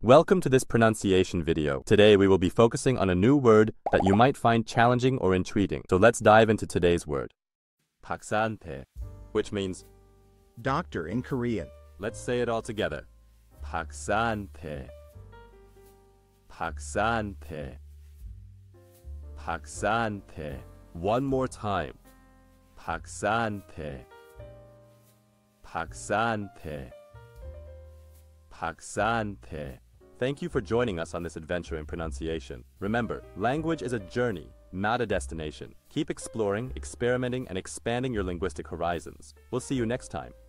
Welcome to this pronunciation video. Today we will be focusing on a new word that you might find challenging or intriguing. So let's dive into today's word. 박사한테, which means doctor in Korean. Let's say it all together. 박사한테. 박사한테. 박사한테. One more time. 박사한테. 박사한테. 박사한테. Thank you for joining us on this adventure in pronunciation. Remember, language is a journey, not a destination. Keep exploring, experimenting, and expanding your linguistic horizons. We'll see you next time.